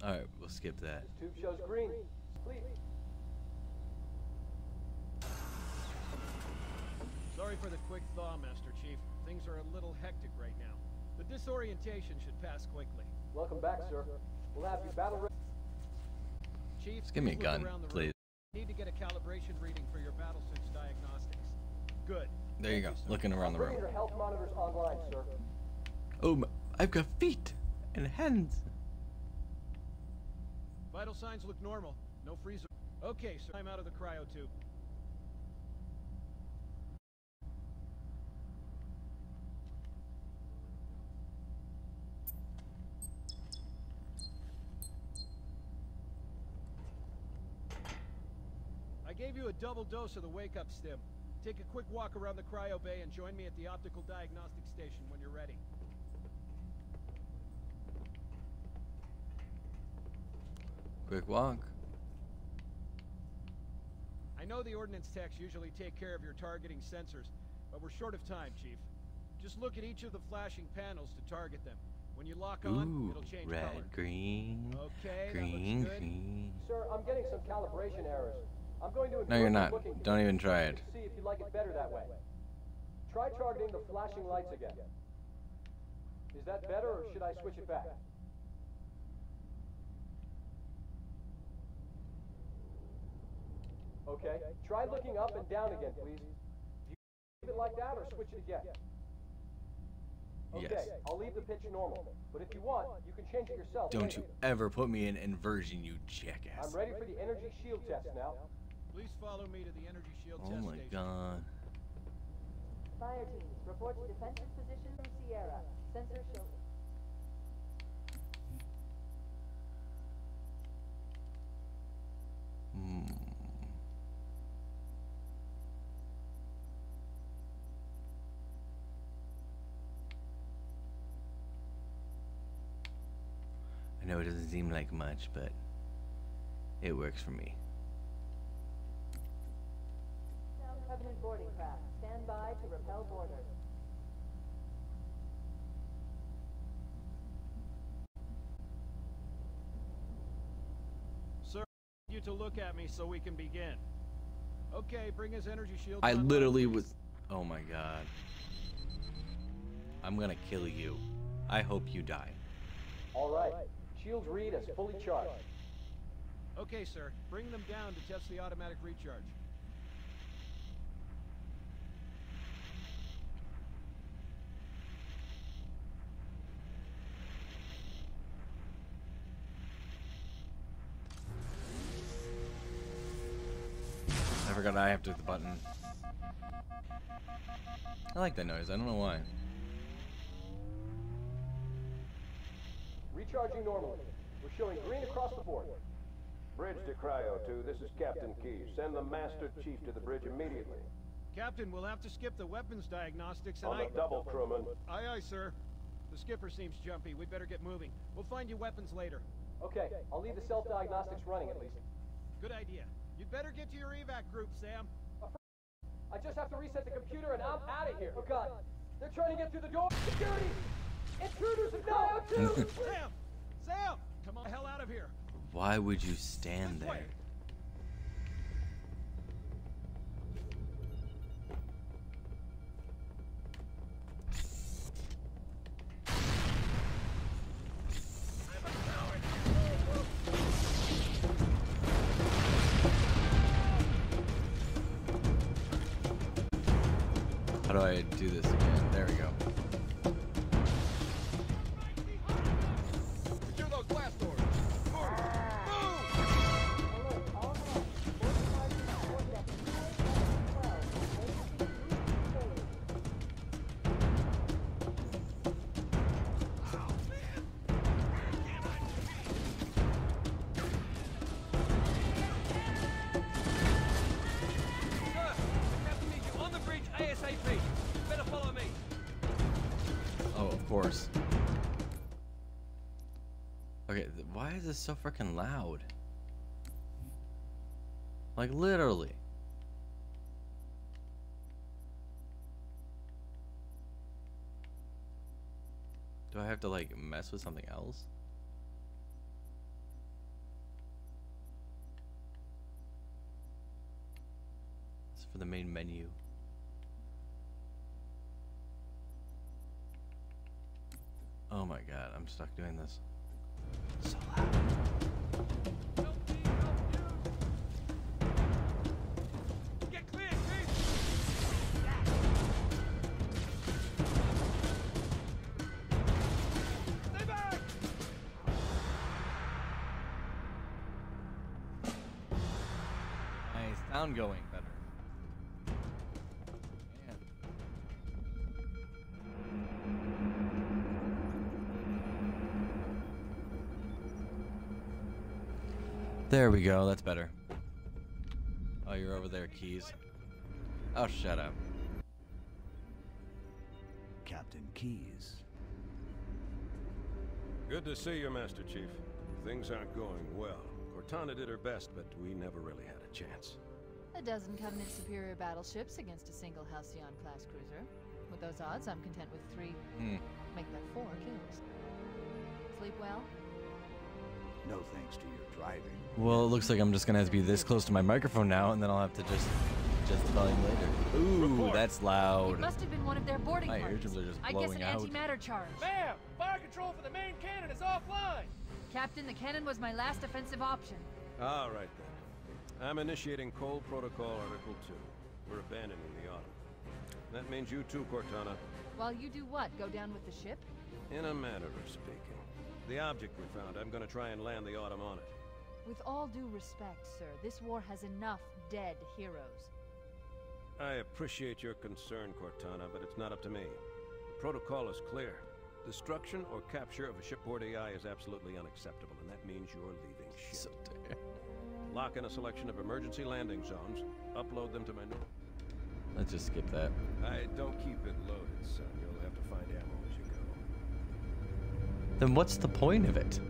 Alright, we'll skip that. This tube shows green. Please. Sorry for the quick thaw, Master Chief. Things are a little hectic right now. The disorientation should pass quickly. Welcome back, sir. We'll have you battle ready. Chief, Just give me a please look gun, around the please. room. Need to get a calibration reading for your battlesuit's diagnostics. Good. There you go, looking around the room. Bring your health monitors online, sir. Oh, I've got feet and hands. Vital signs look normal. No freezer. Okay, sir. I'm out of the cryo tube. I gave you a double dose of the wake-up stim. Take a quick walk around the cryo bay and join me at the optical diagnostic station when you're ready. Quick walk. I know the ordnance techs usually take care of your targeting sensors, but we're short of time, Chief. Just look at each of the flashing panels to target them. When you lock on, Ooh, it'll change red, color. green, Okay, green, that looks good. green. Sir, I'm getting some calibration errors. I'm going to No, you're improve not. the looking Don't even try it. to see if you like it better that way. Try targeting the flashing lights again. Is that better, or should I switch it back? Okay. Try looking up and down again, please. Do you leave it like that, or switch it again? Okay, Yes. I'll leave the pitch normal. But if you want, you can change it yourself. Don't later. you ever put me in inversion, you jackass. I'm ready for the energy shield test now. Please follow me to the energy shield Oh test my station. god. Fire teams, report to defensive position from Sierra. Sensor show. Hmm. I know it doesn't seem like much, but it works for me. Covenant boarding craft. Stand by to repel boarders. Sir, I need you to look at me so we can begin. Okay, bring his energy shield. I online, literally please. was... Oh my god. I'm gonna kill you. I hope you die. All right. Shields read as fully charged. Okay, sir. Bring them down to test the automatic recharge. I forgot I have to hit the button. I like that noise. I don't know why. Recharging normally. We're showing green across the board. Bridge to Cryo 2, this is Captain Keyes. Send the Master Chief to the bridge immediately. Captain, we'll have to skip the weapons diagnostics and On the double, crewman. Aye, aye, sir. The skipper seems jumpy. We'd better get moving. We'll find you weapons later. Okay, I'll leave the self-diagnostics running at least. Good idea. You'd better get to your evac group, Sam. I just have to reset the computer and I'm out of here. Oh god, they're trying to get through the door. Security! Intruders in Cryo 2! Sam! Sam! Come on the hell out of here. Why would you stand This way. there? How do I do this again? There we go. Secure those blast doors. Move! Alert, all hands. Boarding party report that PA-12 Sir, the captain needs you on the bridge ASAP. Better follow me. Oh, of course. Okay, why is this so freaking loud? Like, literally. Do I have to, like, mess with something else? for the main menu. Oh my god, I'm stuck doing this. So loud. Get clear, Chief! Stay back! Nice, sound going better. Man. There we go, that's better. Oh, you're over there, Keys. Oh, shut up. Captain Keyes. Good to see you, Master Chief. Things aren't going well. Cortana did her best, but we never really had a chance. A dozen Covenant superior battleships against a single Halcyon-class cruiser. With those odds, I'm content with 3, make that 4 kills. Sleep well? No thanks to your driving. Well, it looks like I'm just gonna have to be this close to my microphone now, and then I'll have to just adjust the volume later. Ooh, Report. that's It loud. must have been one of their boarding My parties. eardrums are just I guess blowing an out. antimatter charge. Ma'am! Fire control for the main cannon is offline! Captain, the cannon was my last offensive option. All right, then. I'm initiating Cole Protocol Article 2. We're abandoning the Autumn. That means you too, Cortana. While you do what? Go down with the ship? In a manner of speaking. The object we found, I'm gonna try and land the Autumn on it. With all due respect, sir, this war has enough dead heroes. I appreciate your concern, Cortana, but it's not up to me. The protocol is clear. Destruction or capture of a shipboard AI is absolutely unacceptable, and that means you're leaving ship. So dare. Lock in a selection of emergency landing zones, upload them to my... Let's just skip that. I don't keep it loaded, son. You'll have to find ammo as you go. Then what's the point of it?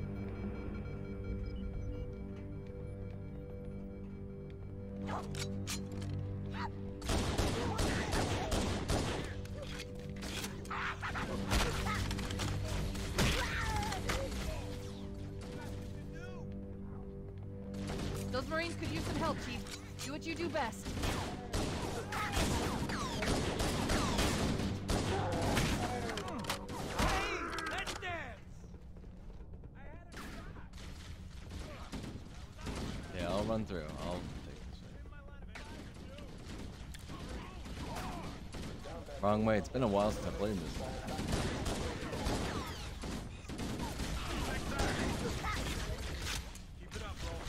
Those Marines could use some help, Chief. Do what you do best. Let's dance! Yeah, I'll run through. I'll take this way. Wrong way. It's been a while since I played this. Keep it up, bro.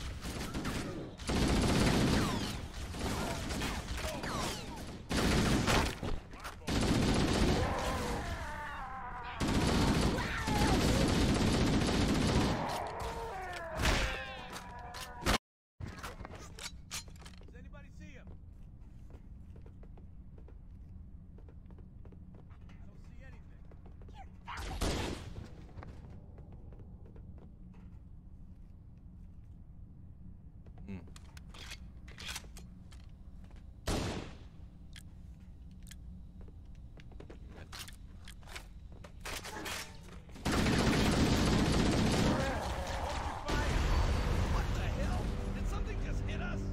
Does anybody see him? I don't see anything. Hmm. What the hell? Did something just hit us?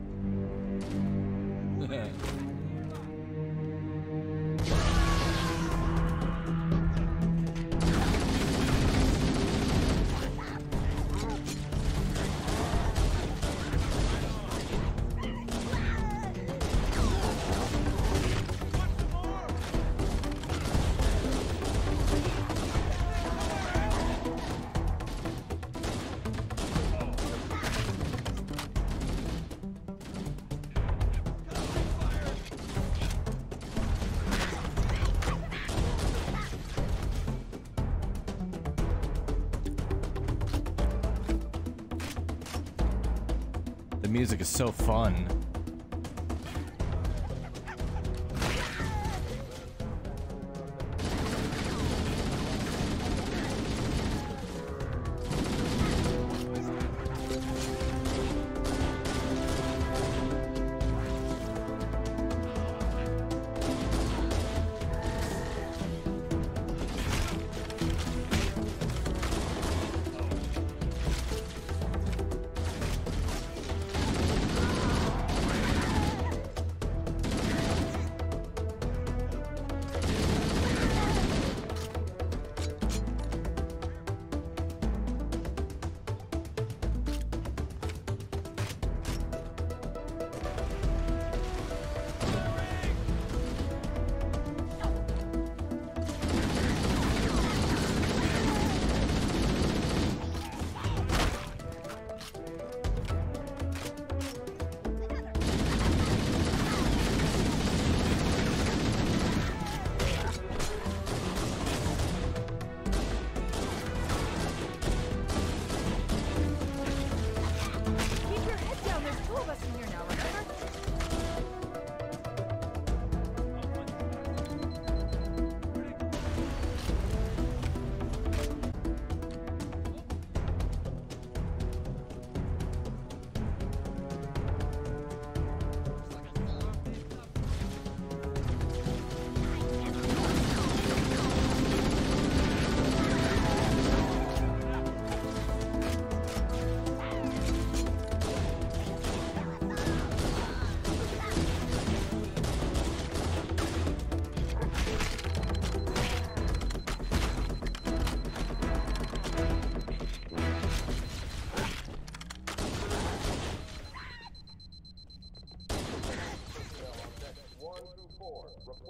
The music is so fun.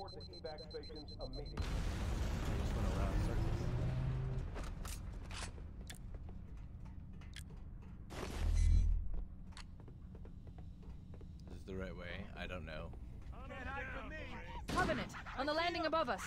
report to evac stations immediately. Just went around in circles. This is the right way. I don't know. Can't hide from me. Covenant, on the landing above us.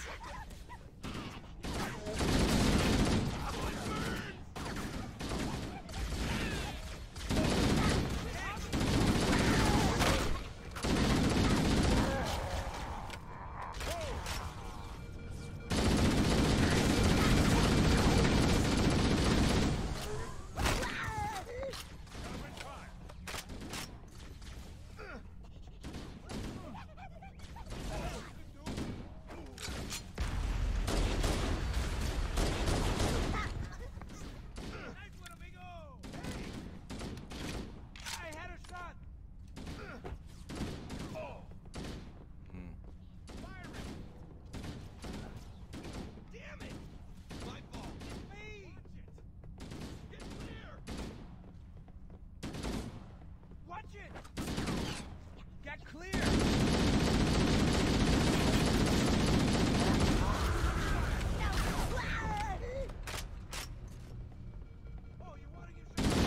Get clear! Oh, you want to use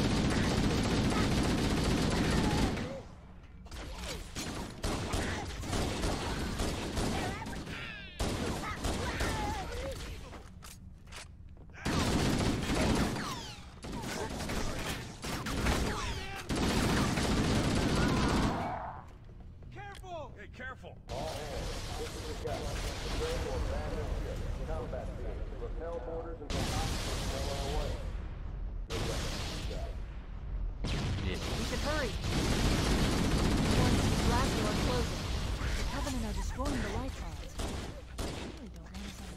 Careful! Hey, careful! All hands, this is the captain. Prepare for abandoned ship. Combat team. Repel boarders until hostiles are well away. Good luck. Yeah. We should hurry. Once blast door closing. The Covenant are destroying the light pods. They really don't want us on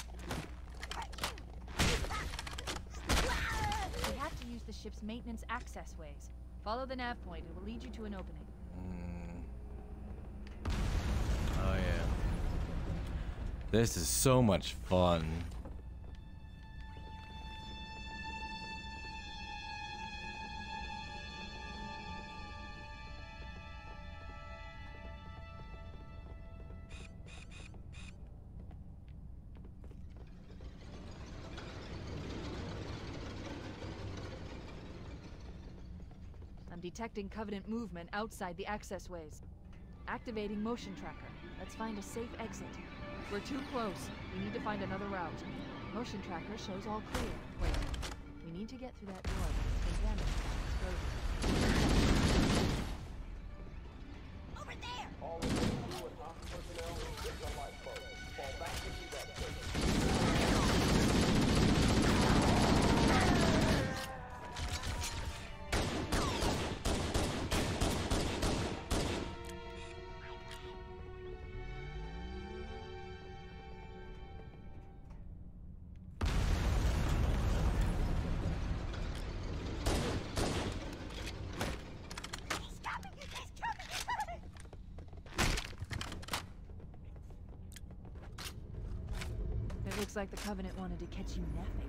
the end. We have to use the ship's maintenance access ways. Follow the nav point. It will lead you to an opening. Oh yeah. This is so much fun. I'm detecting Covenant movement outside the access ways. Activating motion tracker. Let's find a safe exit. We're too close. We need to find another route. Motion tracker shows all clear. Wait. We need to get through that door that's been damaged by explosion. Over there! All of you and op personnel, get the lifeboat. Fall back into that station. It looks like the Covenant wanted to catch you napping.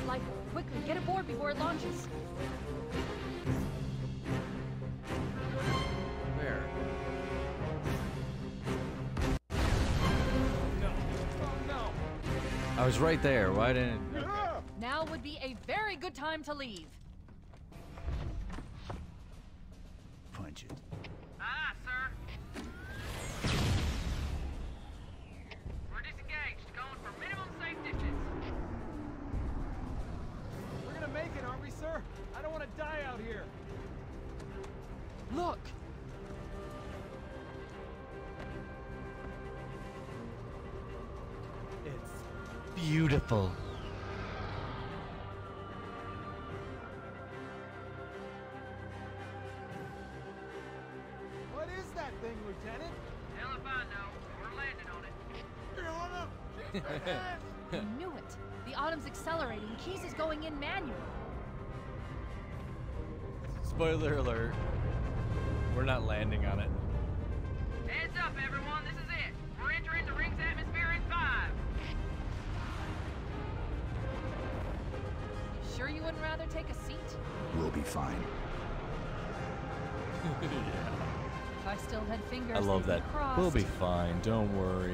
life. Quickly, get aboard before it launches. Where? No. Oh, no. I was right there. Why didn't? Now would be a very good time to leave. Punch it. Aye, sir. We're disengaged, going for minimum safe distance. We're gonna make it, aren't we, sir? I don't want to die out here. Look! It's beautiful. What is that thing, Lieutenant? Hell if I know. We're landing on it. I knew it. The Autumn's accelerating. Keys is going in manual. Spoiler alert. We're not landing on it. Heads up, everyone. This is it. We're entering the ring's atmosphere in 5. You sure you wouldn't rather take a seat? We'll be fine. If I still had fingers, I love they'd that. be crossed. We'll be fine. Don't worry.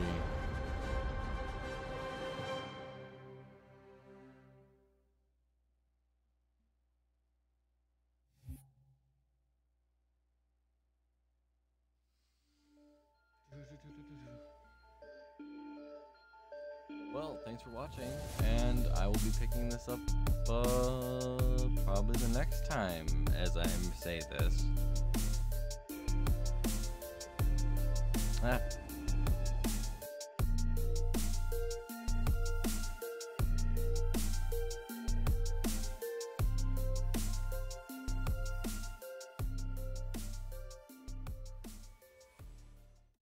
Well, thanks for watching, and I will be picking this up probably the next time as I say this.